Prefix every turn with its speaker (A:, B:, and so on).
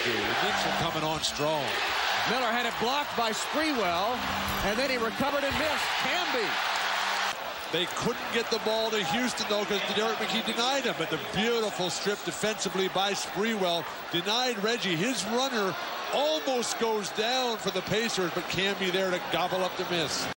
A: Reggie. The Knicks are coming on strong.
B: Miller had it blocked by Sprewell, and then he recovered and missed. Camby.
A: They couldn't get the ball to Houston, though, because Derek McKee denied him. But the beautiful strip defensively by Sprewell denied Reggie. His runner almost goes down for the Pacers, but Camby there to gobble up the miss.